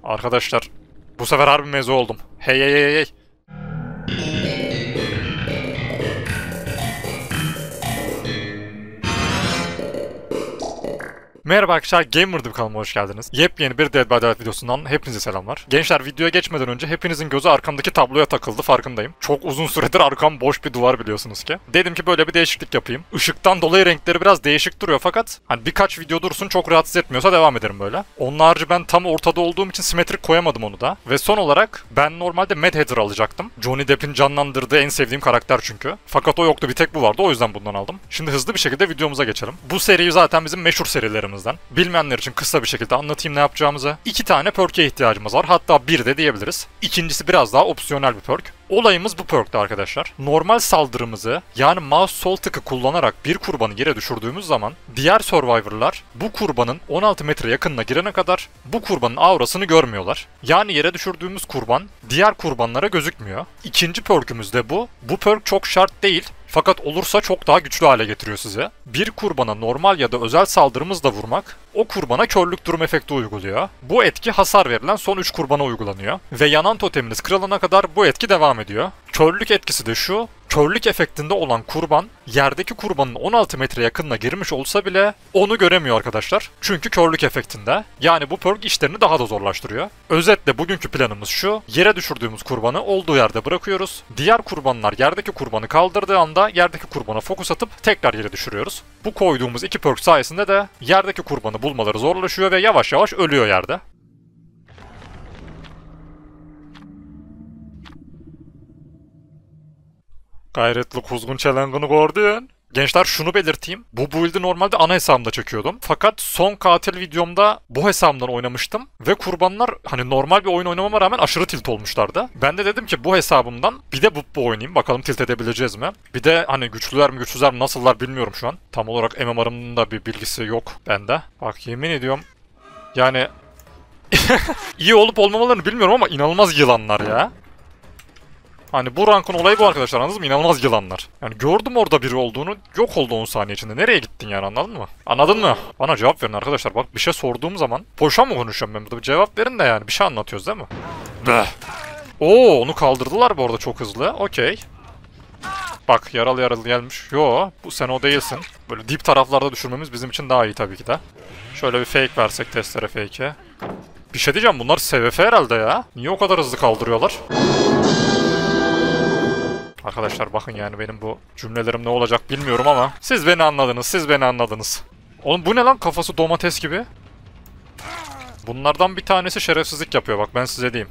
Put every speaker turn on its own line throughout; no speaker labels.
Arkadaşlar bu sefer harbi meze oldum. Hey hey hey hey. Merhaba arkadaşlar, Gamer'dım kanalıma hoş geldiniz. Yepyeni bir Dead by Daylight videosundan hepinize selamlar. Gençler, videoya geçmeden önce hepinizin gözü arkamdaki tabloya takıldı, farkındayım. Çok uzun süredir arkam boş bir duvar biliyorsunuz ki. Dedim ki böyle bir değişiklik yapayım. Işıktan dolayı renkleri biraz değişik duruyor fakat hani birkaç video dursun, çok rahatsız etmiyorsa devam ederim böyle. Onun harici ben tam ortada olduğum için simetrik koyamadım onu da. Ve son olarak ben normalde Mad Hatter alacaktım. Johnny Depp'in canlandırdığı en sevdiğim karakter çünkü. Fakat o yoktu, bir tek bu vardı, o yüzden bundan aldım. Şimdi hızlı bir şekilde videomuza geçelim. Bu seri zaten bizim meşhur serilerimiz. Bilmeyenler için kısa bir şekilde anlatayım ne yapacağımızı. 2 tane perk'e ihtiyacımız var. Hatta bir de diyebiliriz. İkincisi biraz daha opsiyonel bir perk. Olayımız bu perk'te arkadaşlar. Normal saldırımızı yani mouse sol tıkı kullanarak bir kurbanı yere düşürdüğümüz zaman diğer survivor'lar bu kurbanın 16 metre yakınına girene kadar bu kurbanın aurasını görmüyorlar. Yani yere düşürdüğümüz kurban diğer kurbanlara gözükmüyor. İkinci perk'ümüz de bu. Bu perk çok şart değil. Fakat olursa çok daha güçlü hale getiriyor sizi. Bir kurbana normal ya da özel saldırımızla vurmak, o kurbana körlük durum efekti uyguluyor. Bu etki hasar verilen son 3 kurbana uygulanıyor. Ve yanan toteminiz kırılana kadar bu etki devam ediyor. Körlük etkisi de şu: körlük efektinde olan kurban yerdeki kurbanın 16 metre yakınına girmiş olsa bile onu göremiyor arkadaşlar. Çünkü körlük efektinde. Yani bu perk işlerini daha da zorlaştırıyor. Özetle bugünkü planımız şu: yere düşürdüğümüz kurbanı olduğu yerde bırakıyoruz. Diğer kurbanlar yerdeki kurbanı kaldırdığı anda yerdeki kurbana fokus atıp tekrar yere düşürüyoruz. Bu koyduğumuz 2 perk sayesinde de yerdeki kurbanı bulmaları zorlaşıyor ve yavaş yavaş ölüyor yerde. Gayretli kuzgun çelengini gördün. Gençler, şunu belirteyim. Bu build'i normalde ana hesabımda çekiyordum. Fakat son katil videomda bu hesabımdan oynamıştım. Ve kurbanlar hani normal bir oyun oynamama rağmen aşırı tilt olmuşlardı. Ben de dedim ki bu hesabımdan bir de bu oynayayım. Bakalım tilt edebileceğiz mi? Bir de hani güçlüler mi güçsüzler mi nasıllar bilmiyorum şu an. Tam olarak MMR'ımın da bir bilgisi yok bende. Bak yemin ediyorum. Yani iyi olup olmamalarını bilmiyorum ama inanılmaz yılanlar ya. Hani bu rankın olayı bu arkadaşlar, anladınız mı? İnanılmaz yılanlar. Yani gördüm orada biri olduğunu, yok oldu 10 saniye içinde. Nereye gittin yani, anladın mı? Anladın mı? Bana cevap verin arkadaşlar. Bak bir şey sorduğum zaman boşa mı konuşuyorum ben burada? Bir cevap verin de yani. Bir şey anlatıyoruz değil mi? Oo, onu kaldırdılar bu arada çok hızlı. Okey. Bak yaralı gelmiş. Yo, bu sen o değilsin. Böyle dip taraflarda düşürmemiz bizim için daha iyi tabii ki de. Şöyle bir fake versek, testere fake'e. Bir şey diyeceğim, bunlar SVF herhalde ya. Niye o kadar hızlı kaldırıyorlar? Arkadaşlar bakın, yani benim bu cümlelerim ne olacak bilmiyorum ama siz beni anladınız, siz beni anladınız. Oğlum bu ne lan, kafası domates gibi. Bunlardan bir tanesi şerefsizlik yapıyor, bak ben size diyeyim.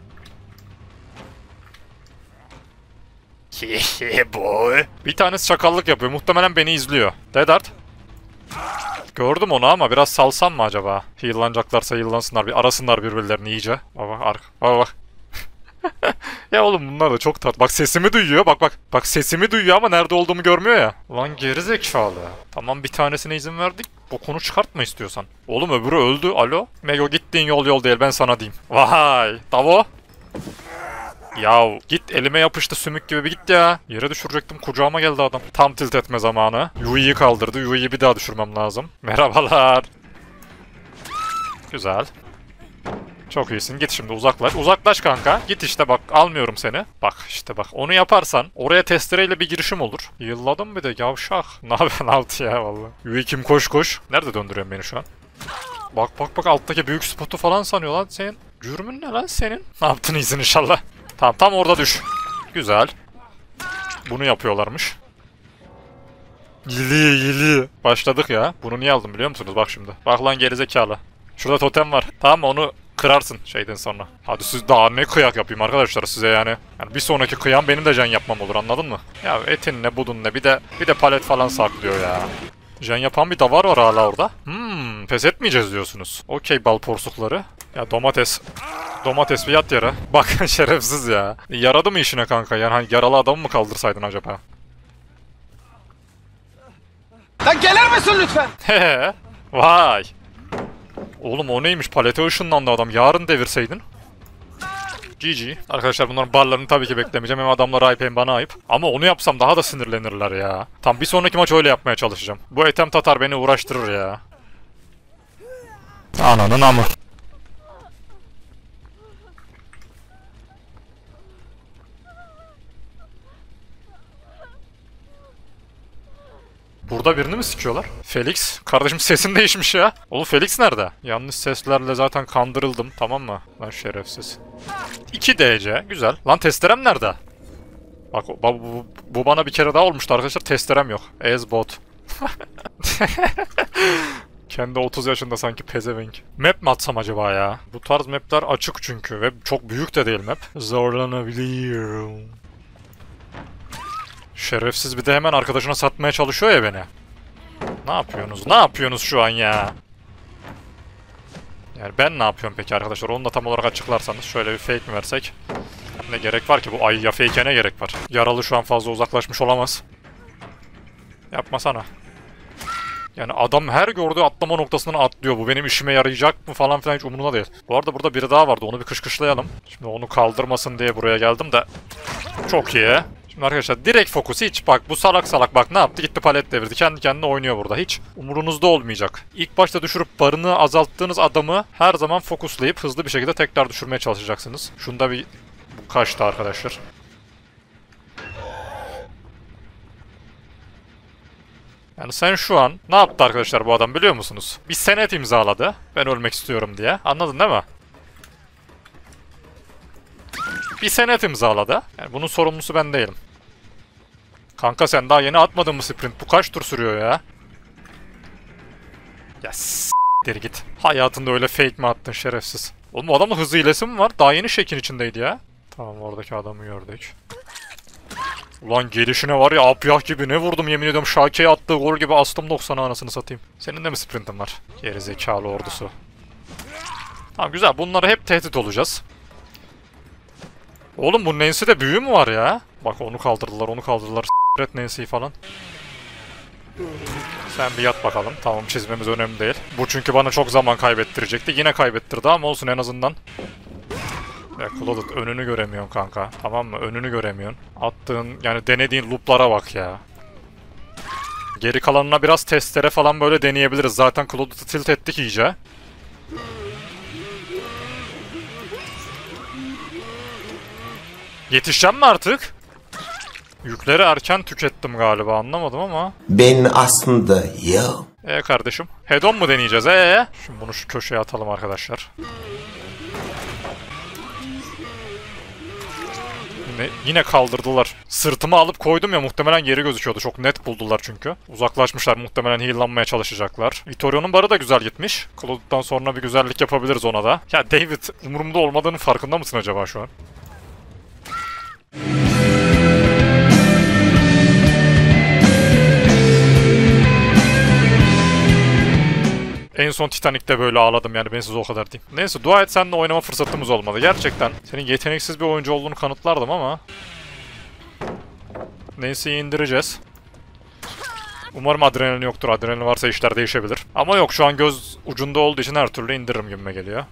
Boy. Bir tanesi çakallık yapıyor, muhtemelen beni izliyor. Dedart. Gördüm onu ama biraz salsam mı acaba? Heal'lanacaklarsa heal'lansınlar, bir arasınlar birbirlerini iyice. Bak bak. Ya oğlum bunlar da çok tatlı. Bak sesimi duyuyor. Bak. Bak sesimi duyuyor ama nerede olduğumu görmüyor ya. Lan gerizekalı. Tamam, bir tanesine izin verdik. Bokunu çıkartma istiyorsan. Oğlum öbürü öldü. Alo. Mego, gittiğin yol değil, ben sana diyeyim. Vay. Davo. Yav git, elime yapıştı sümük gibi, bir git ya. Yere düşürecektim, kucağıma geldi adam. Tam tilt etme zamanı. Yui'yi kaldırdı. Yui'yi bir daha düşürmem lazım. Merhabalar. Güzel. Çok iyisin, git şimdi, uzaklaş. Uzaklaş kanka. Git işte, bak almıyorum seni. Bak işte bak, onu yaparsan oraya testereyle bir girişim olur. Yılladım bir de yavşak. Ne yaptı ya valla. Yui kim, koş. Nerede döndürüyorsun beni şu an? Bak alttaki büyük spotu falan sanıyor lan senin. Cürmün ne lan senin? Ne yaptın, iyisin inşallah. Tamam, tam orada düş. Güzel. Bunu yapıyorlarmış. Yili. Başladık ya. Bunu niye aldım biliyor musunuz? Bak şimdi. Bak lan gerizekalı. Şurada totem var. Tamam mı? Onu kırarsın şeyden sonra. Hadi siz daha ne kıyak yapayım arkadaşlar size yani. Yani bir sonraki kıyam benim de can yapmam olur, anladın mı? Ya etin ne budun ne, bir de palet falan saklıyor ya. Can yapan bir davar var hala orada. Pes etmeyeceğiz diyorsunuz. Okey bal porsukları. Ya domates bir yat yere. Bak şerefsiz ya. Yaradı mı işine kanka? Yani hani yaralı adamı mı kaldırsaydın acaba?
Lan gelir misin lütfen?
Hehe. Vay. Oğlum o neymiş? Palete ışınlandı adam. Yarın devirseydin. GG. Arkadaşlar bunların barlarını tabii ki beklemeyeceğim. Hem adamlara ayıp hem bana ayıp. Ama onu yapsam daha da sinirlenirler ya. Tam bir sonraki maç öyle yapmaya çalışacağım. Bu Ethem Tatar beni uğraştırır ya. Ananın amı. Burada birini mi sikiyorlar? Felix. Kardeşim sesin değişmiş ya. Oğlum Felix nerede? Yanlış seslerle zaten kandırıldım. Tamam mı? Lan şerefsiz. 2 DC. Güzel. Lan testerem nerede? Bak bu bana bir kere daha olmuştu arkadaşlar. Testerem yok. Ezbot. Kendi 30 yaşında sanki pezevenk. Map mi atsam acaba ya? Bu tarz mapler açık çünkü ve çok büyük de değil map. Zorlanabiliyorum. Şerefsiz bir de hemen arkadaşına satmaya çalışıyor ya beni. Ne yapıyorsunuz? Ne yapıyorsunuz şu an ya? Yani ben ne yapıyorum peki arkadaşlar? Onu da tam olarak açıklarsanız şöyle bir fake mi versek? Ne gerek var ki bu ayıya fake'e ne gerek var? Yaralı şu an fazla uzaklaşmış olamaz. Yapmasana. Yani adam her gördüğü atlama noktasından atlıyor. Bu benim işime yarayacak mı falan filan hiç umurumda değil. Bu arada burada biri daha vardı. Onu bir kışkışlayalım. Şimdi onu kaldırmasın diye buraya geldim de. Çok iyi. Şimdi arkadaşlar direkt fokus hiç bak bu salak salak bak ne yaptı gitti palet devirdi. Kendi kendine oynuyor burada hiç umurunuzda olmayacak. İlk başta düşürüp barını azalttığınız adamı her zaman fokuslayıp hızlı bir şekilde tekrar düşürmeye çalışacaksınız. Şunda bir bu kaçtı arkadaşlar. Yani sen şu an ne yaptı arkadaşlar bu adam biliyor musunuz? Bir senet imzaladı. Ben ölmek istiyorum diye. Anladın değil mi? Bir senet imzaladı. Yani bunun sorumlusu ben değilim. Kanka sen daha yeni atmadın mı sprint? Bu kaç tur sürüyor ya? Ya s**tir git. Hayatında öyle fake mi attın şerefsiz? Oğlum o adamın hızı hilesi mi var? Daha yeni şekin içindeydi ya. Tamam oradaki adamı gördük. Ulan gelişine var ya apyah gibi ne vurdum yemin ediyorum Şake'ye attığı gol gibi astım 90'a anasını satayım. Senin de mi sprintin var? Gerizekalı ordusu. Tamam güzel bunlara hep tehdit olacağız. Oğlum bu Nancy'de büyü mü var ya? Bak onu kaldırdılar onu kaldırdılar s**ret Nancy'yi falan. Sen bir yat bakalım. Tamam çizmemiz önemli değil. Bu çünkü bana çok zaman kaybettirecekti. Yine kaybettirdi ama olsun en azından. Ya Clouded önünü göremiyorsun kanka. Tamam mı? Önünü göremiyorsun. Attığın yani denediğin looplara bak ya. Geri kalanına biraz testere falan böyle deneyebiliriz. Zaten Clouded'ı tilt ettik iyice. Yetişeceğim mi artık? Yükleri erken tükettim galiba anlamadım ama.
Ben aslında ya.
Kardeşim. Head-on mu deneyeceğiz Şimdi bunu şu köşeye atalım arkadaşlar. Yine kaldırdılar. Sırtımı alıp koydum ya muhtemelen yeri gözüküyordu. Çok net buldular çünkü. Uzaklaşmışlar muhtemelen heal'lanmaya çalışacaklar. Vitorio'nun barı da güzel gitmiş. Cloud'dan sonra bir güzellik yapabiliriz ona da. Ya David umurumda olmadığının farkında mısın acaba şu an? En son Titanic'te böyle ağladım yani ben size o kadar diyeyim. Neyse dua et seninle oynama fırsatımız olmadı. Gerçekten senin yeteneksiz bir oyuncu olduğunu kanıtlardım ama. Neyse indireceğiz. Umarım adrenalin yoktur. Adrenalin varsa işler değişebilir. Ama yok şu an göz ucunda olduğu için her türlü indiririm gibime geliyor.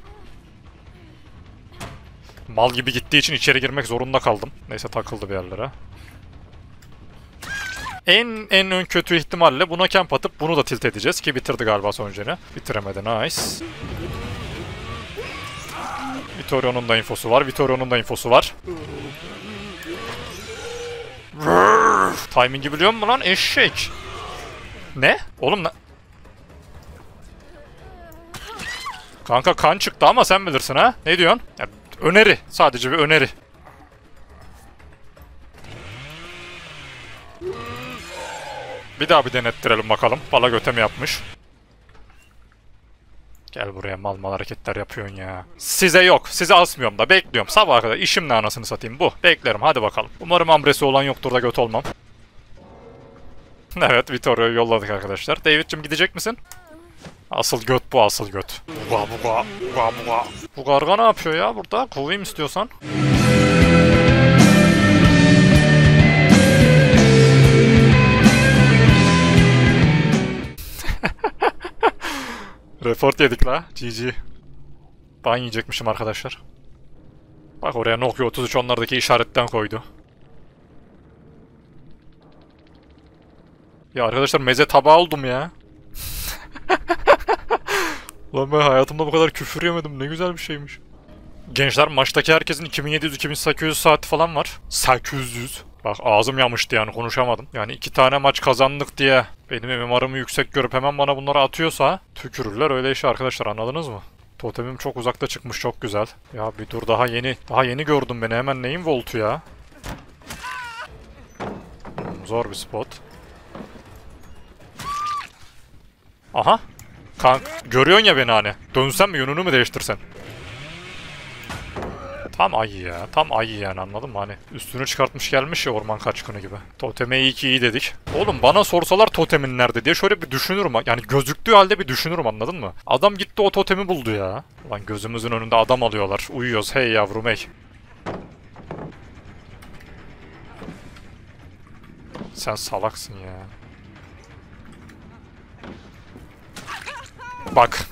Mal gibi gittiği için içeri girmek zorunda kaldım. Neyse takıldı bir yerlere. En ön kötü ihtimalle buna camp atıp bunu da tilt edeceğiz ki bitirdi galiba sonucunu. Bitiremedi nice. Vitorio'nun da infosu var. Vitorio'nun da infosu var. Timing'i biliyor musun lan eşek? Ne? Oğlum ne? Kanka kan çıktı ama sen bilirsin ha. Ne diyorsun? Ya, öneri. Sadece bir öneri. Bir daha bir denettirelim bakalım. Bala göte mi yapmış? Gel buraya mal mal hareketler yapıyorsun ya. Size yok. Size asmıyorum da bekliyorum. Sabaha kadar işim ne anasını satayım bu. Beklerim hadi bakalım. Umarım ambresi olan yoktur da göt olmam. Evet Vitorio'yu yolladık arkadaşlar. David'cim gidecek misin? Asıl göt bu asıl göt. Bu karga ne yapıyor ya burada? Kovayım istiyorsan. Report yedik la. GG. Ban yiyecekmişim arkadaşlar. Bak oraya Nokia 33 onlardaki işaretten koydu. Ya arkadaşlar meze tabağı oldum ya. Lan ben hayatımda bu kadar küfür yemedim. Ne güzel bir şeymiş. Gençler maçtaki herkesin 2700-2800 saati falan var. 800. Bak ağzım yamıştı yani konuşamadım. Yani 2 tane maç kazandık diye benim MMR'ımı yüksek görüp hemen bana bunları atıyorsa tükürürler öyle işi arkadaşlar, anladınız mı? Totemim çok uzakta çıkmış, çok güzel. Ya bir dur, daha yeni gördüm beni, hemen neyin voltu ya? Zor bir spot. Aha. Kank görüyorsun ya beni hani. Dönsen mi, yönünü mü değiştirsen? Tam ayı ya. Tam ayı yani, anladın mı? Hani üstünü çıkartmış gelmiş ya, orman kaçkını gibi. Toteme iyi ki iyi dedik. Oğlum bana sorsalar totemin nerede diye şöyle bir düşünürüm. Yani gözüktüğü halde bir düşünürüm, anladın mı? Adam gitti o totemi buldu ya. Lan gözümüzün önünde adam alıyorlar. Uyuyoruz hey yavrum hey. Sen salaksın ya. Bak.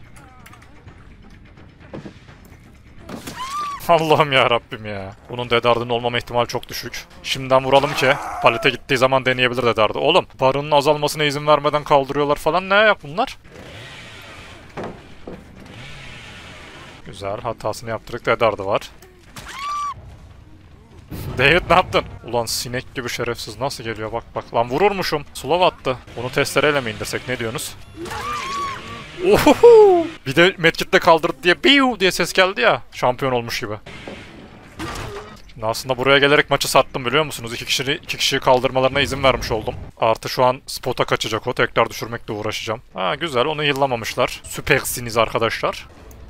Allah'ım ya Rabbim ya. Bunun Dedart'ın olmama ihtimali çok düşük. Şimdiden vuralım ki palete gittiği zaman deneyebilir Dedart'ı. Oğlum barının azalmasına izin vermeden kaldırıyorlar falan, ne yap bunlar? Güzel, hatasını yaptırdık, Dedart'ı var. David ne yaptın? Ulan sinek gibi şerefsiz nasıl geliyor, bak bak. Lan vururmuşum. Slow attı. Bunu testereyle mi indirsek, ne diyorsunuz? Ohoho! Bir de medkit'le kaldırdı diye biu diye ses geldi ya. Şampiyon olmuş gibi. Şimdi aslında buraya gelerek maçı sattım, biliyor musunuz? İki kişiyi kaldırmalarına izin vermiş oldum. Artı şu an spota kaçacak o. Tekrar düşürmekle uğraşacağım. Ha güzel, onu yıllamamışlar. Süpersiniz arkadaşlar.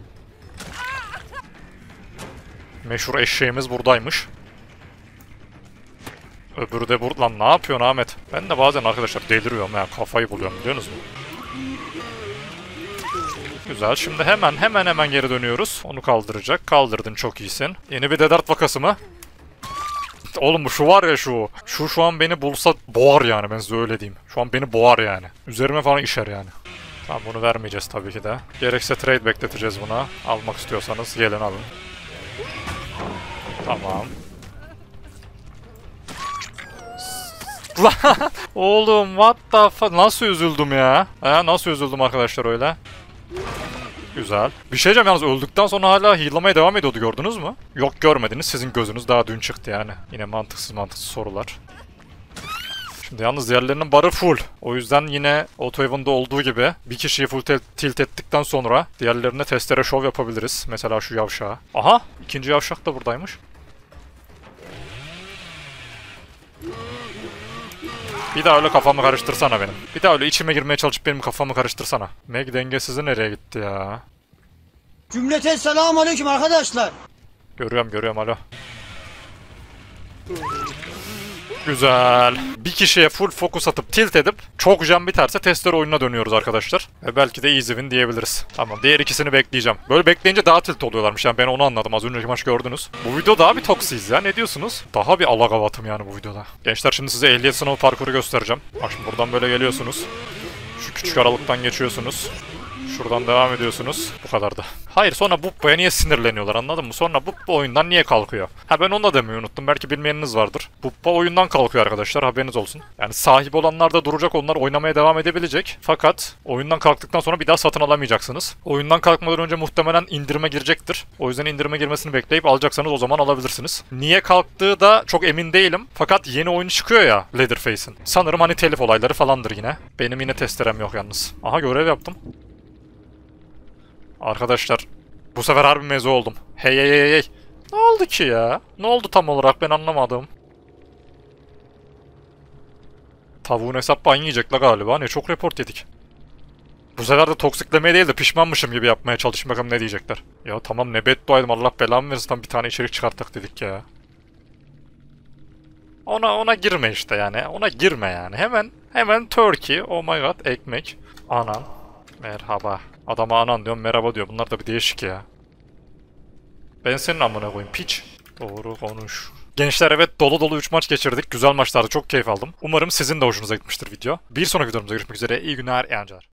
Meşhur eşeğimiz buradaymış. Öbürü de lan ne yapıyorsun Ahmet? Ben de bazen arkadaşlar deliriyorum ya, kafayı buluyorum, biliyorsunuz mu? Güzel, şimdi hemen geri dönüyoruz. Onu kaldıracak. Kaldırdın, çok iyisin. Yeni bir Dedart vakası mı? Oğlum bu şu var ya şu. Şu an beni bulsa boğar yani, ben size öyle diyeyim. Şu an beni boğar yani. Üzerime falan işer yani. Tamam, bunu vermeyeceğiz tabii ki de. Gerekse trade bekleteceğiz buna. Almak istiyorsanız gelin alın. Tamam. Oğlum what the fuck, nasıl üzüldüm ya? Nasıl üzüldüm arkadaşlar öyle? Güzel. Bir şey diyeceğim yalnız, öldükten sonra hala heal'lamaya devam ediyordu, gördünüz mü? Yok görmediniz, sizin gözünüz daha dün çıktı yani. Yine mantıksız sorular. Şimdi yalnız diğerlerinin barı full. O yüzden yine Auto-Even'da olduğu gibi bir kişiyi full tilt ettikten sonra diğerlerine testere şov yapabiliriz. Mesela şu yavşağa. Aha! İkinci yavşak da buradaymış. Bir daha öyle kafamı karıştırsana benim. Bir daha öyle içime girmeye çalışıp benim kafamı karıştırsana. Meg dengesizi nereye gitti ya?
Cümleten selamun aleyküm arkadaşlar.
Görüyorum alo. Güzel. Bir kişiye full fokus atıp tilt edip çok jam biterse testere oyununa dönüyoruz arkadaşlar. Ve belki de easy win diyebiliriz. Tamam, diğer ikisini bekleyeceğim. Böyle bekleyince daha tilt oluyorlarmış yani, ben onu anladım, az önceki maç gördünüz. Bu video daha bir toksiyiz ya, ne diyorsunuz? Daha bir alagavatım yani bu videoda. Gençler şimdi size ehliyet sınavı parkuru göstereceğim. Bak şimdi buradan böyle geliyorsunuz. Şu küçük aralıktan geçiyorsunuz. Şuradan devam ediyorsunuz. Bu kadardı. Hayır, sonra Buppa'ya niye sinirleniyorlar, anladın mı? Sonra Buppa oyundan niye kalkıyor? Ha, ben onu da demeyi unuttum. Belki bilmeyeniniz vardır. Buppa oyundan kalkıyor arkadaşlar, haberiniz olsun. Yani sahip olanlar da duracak, onlar oynamaya devam edebilecek. Fakat oyundan kalktıktan sonra bir daha satın alamayacaksınız. Oyundan kalkmadan önce muhtemelen indirime girecektir. O yüzden indirime girmesini bekleyip alacaksanız o zaman alabilirsiniz. Niye kalktığı da çok emin değilim. Fakat yeni oyun çıkıyor ya Leatherface'in. Sanırım hani telif olayları falandır yine. Benim yine testerem yok yalnız. Aha, görev yaptım. Arkadaşlar bu sefer harbi meze oldum. Hey. Ne oldu ki ya? Ne oldu tam olarak, ben anlamadım. Tavuğun hesap ban yiyecek la galiba. Ne çok report yedik. Bu sefer de toksiklemeye değil de pişmanmışım gibi yapmaya çalışayım, bakalım ne diyecekler. Ya tamam, ne bedduaydım, Allah belamı versin, tam bir tane içerik çıkarttık dedik ya. Ona girme işte yani. Ona girme yani. Hemen Turkey. Oh my god, ekmek. Anan. Merhaba. Adama anan diyorum, merhaba diyor. Bunlar da bir değişik ya. Ben senin amına koyayım piç. Doğru konuş. Gençler evet, dolu 3 maç geçirdik. Güzel maçlardı, çok keyif aldım. Umarım sizin de hoşunuza gitmiştir video. Bir sonraki videomuzda görüşmek üzere. İyi günler, eğlenceler.